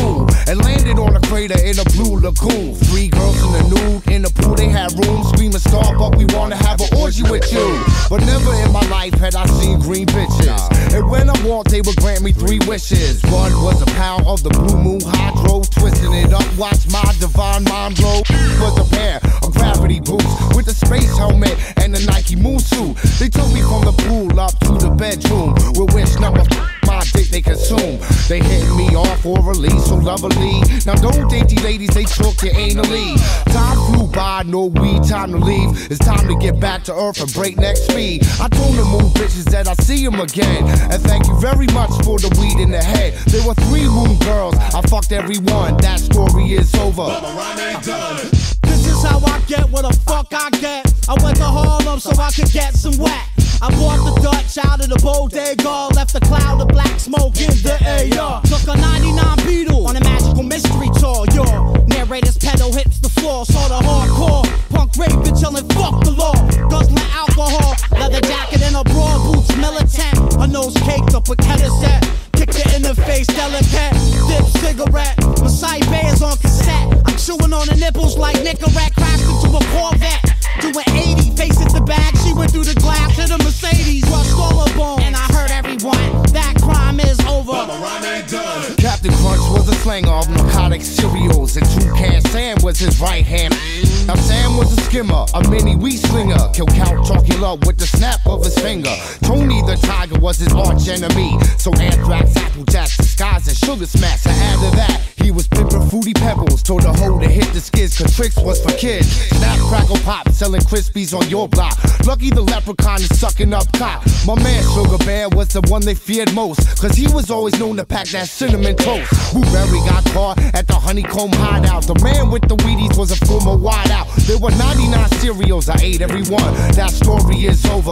school and landed on a crater in a blue lagoon. 3 girls in the nude in the pool, they had room. Screaming star, but we wanna have an orgy with you. But never in my life had I seen green bitches. And when I walked, they would grant me 3 wishes. One was a pound of the blue moon hydro, twisting it up, watch my divine mind blow. Was a pair of gravity boots with a space helmet and a Nike moon suit. They took me from the pool up to the bedroom, with which number my dick they consume. They hit me off orally, so lovely. Now don't dainty ladies, they took you anally. Time flew by, no weed, time to leave. It's time to get back to earth and breakneck speed. I told the moon bitches that I'll see them again. And thank you very much for the weed in the head. There were 3 moon girls, I fucked everyone. That story is over. This is how I get what the fuck I get. I went to Harlem so I could get some whack. I bought the Dutch out of the bodega, left a cloud of black smoke in the air. Took a 99 Beetle on a magical mystery tour. Your narrator's pedal hits the floor, sort of hardcore. Punk raving, chillin', fuck the law. Guzzling alcohol, leather jacket and a broad boots, militant. Her nose caked up with Kedisette. Kick it in the face, delicate. Dip cigarette, Masai Bay is on cassette. I'm chewing on the nipples like Nicorette. Crashed into a Corvette. Doing 80, face at the bag. She went through the glass to the Mercedes. Rushed all her bones, and I heard everyone. That crime is over. Captain Crunch was a slanger of narcotic cereals, and Toucan Sam was his right hand. Now Sam was a skimmer, a mini weed slinger. Kill Count Chocula with the snap of his finger. Tony the Tiger was his arch enemy. So Anthrax, Applejacks, disguised as Sugar Smacks. And after that, he was pimping Fruity Pebbles. Told the hoe to hit the skids, cause tricks was for kids. Snap, crackle, pop, selling Crispies on your block. Lucky the leprechaun is sucking up cop. My man Sugar Bear was the one they feared most, cause he was always known to pack that cinnamon toast. Blueberry got caught at the honeycomb hideout. The man with the Wheaties was a former wideout. There were 99 cereals, I ate every one. That story is over.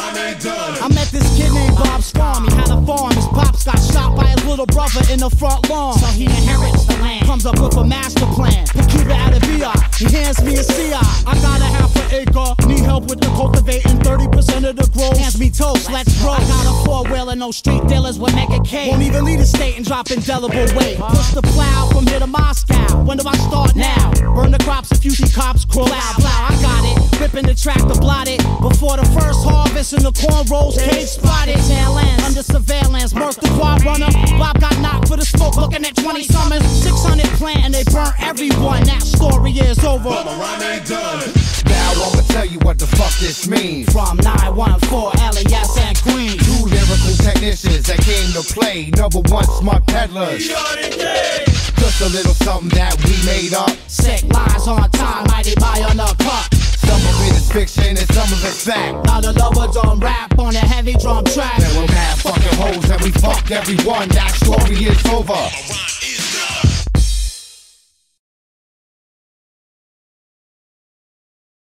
I met this kid named Bob Storm. He had a farm. His pops got shot by his little brother in the front lawn. So he inherits the land. Comes up with a master plan. Put Cuba out of VI. He hands me a CI. I got a half an acre. Need help with the cultivating. 30% of the growth. Hands me toast. Let's roll. I got a 4-wheeler. No street dealers with mega K. Won't even leave the state and drop indelible weight. Push the plow from here to Moscow. When do I start now? Burn the crops if you see cops crawl out. Plow. I got it. Ripping the tractor blotted. Before the first harvest in the corn rolls. Cage spotted. Tail ends. Under surveillance. Murph the quad runner. Bob got knocked for the smoke. Looking at 20 summers. 600 plant and they burnt everyone. That story is over. Now I'ma tell you what the fuck this means. From 914, LES and Queen. 2 lyrical technicians that came to play. Number 1 Smut Peddlers. Just a little something that we made up. Sick lines on time, Mighty Mi on the cut. Some of it is fiction and some of it's fact. Now the lover don't rap on a heavy drum track. There were mad fucking hoes and we fucked everyone. That story is over.